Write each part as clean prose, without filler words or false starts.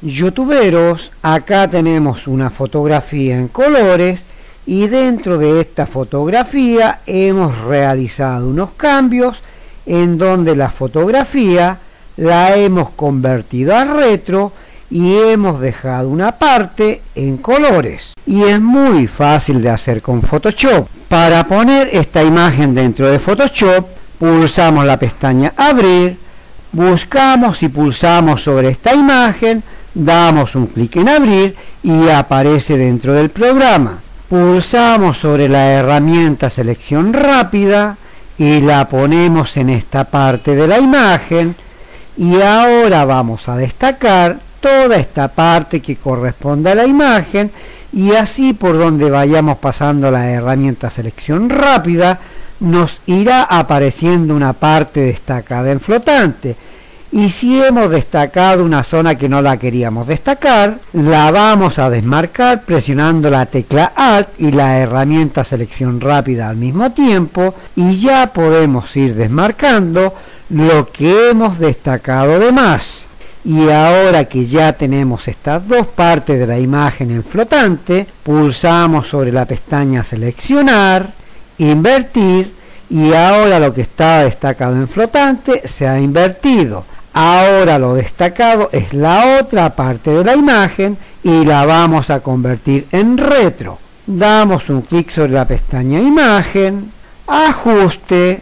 youtuberos, acá tenemos una fotografía en colores y dentro de esta fotografía hemos realizado unos cambios en donde la fotografía la hemos convertido a retro y hemos dejado una parte en colores. Y es muy fácil de hacer con Photoshop. Para poner esta imagen dentro de Photoshop, pulsamos la pestaña Abrir, buscamos y pulsamos sobre esta imagen, damos un clic en Abrir y aparece dentro del programa. Pulsamos sobre la herramienta Selección Rápida y la ponemos en esta parte de la imagen y ahora vamos a destacar toda esta parte que corresponde a la imagen y así por donde vayamos pasando la herramienta Selección Rápida nos irá apareciendo una parte destacada en flotante. Y si hemos destacado una zona que no la queríamos destacar, la vamos a desmarcar presionando la tecla Alt y la herramienta Selección Rápida al mismo tiempo y ya podemos ir desmarcando lo que hemos destacado de más. Y ahora que ya tenemos estas dos partes de la imagen en flotante, pulsamos sobre la pestaña Seleccionar, Invertir y ahora lo que estaba destacado en flotante se ha invertido. Ahora lo destacado es la otra parte de la imagen y la vamos a convertir en retro. Damos un clic sobre la pestaña Imagen, Ajuste,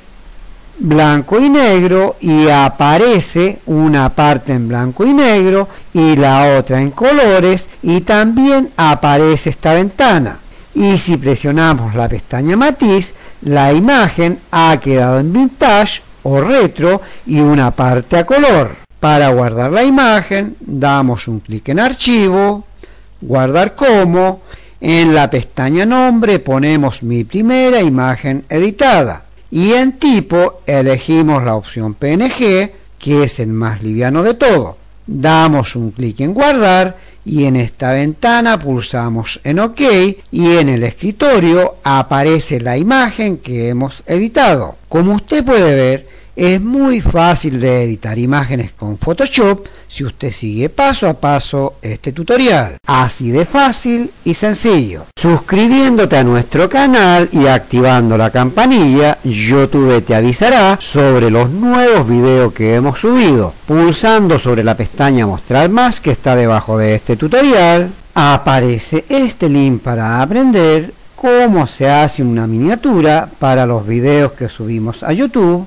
Blanco y Negro y aparece una parte en blanco y negro y la otra en colores y también aparece esta ventana. Y si presionamos la pestaña Matiz, la imagen ha quedado en Vintage o retro y una parte a color. Para guardar la imagen damos un clic en Archivo, Guardar como, en la pestaña Nombre ponemos mi primera imagen editada y en tipo elegimos la opción PNG, que es el más liviano de todo. Damos un clic en Guardar y en esta ventana pulsamos en OK y en el escritorio aparece la imagen que hemos editado. Como usted puede ver, es muy fácil de editar imágenes con Photoshop si usted sigue paso a paso este tutorial. Así de fácil y sencillo. Suscribiéndote a nuestro canal y activando la campanilla, YouTube te avisará sobre los nuevos videos que hemos subido. Pulsando sobre la pestaña Mostrar más que está debajo de este tutorial, aparece este link para aprender cómo se hace una miniatura para los videos que subimos a YouTube.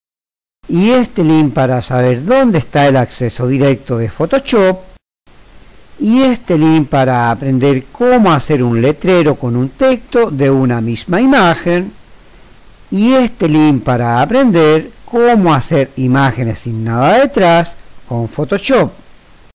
Y este link para saber dónde está el acceso directo de Photoshop y este link para aprender cómo hacer un letrero con un texto de una misma imagen y este link para aprender cómo hacer imágenes sin nada detrás con Photoshop.